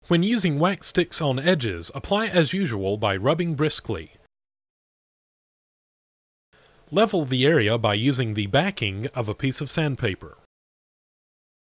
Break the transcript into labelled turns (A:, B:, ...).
A: When using wax sticks on edges, apply as usual by rubbing briskly. Level the area by using the backing of a piece of sandpaper.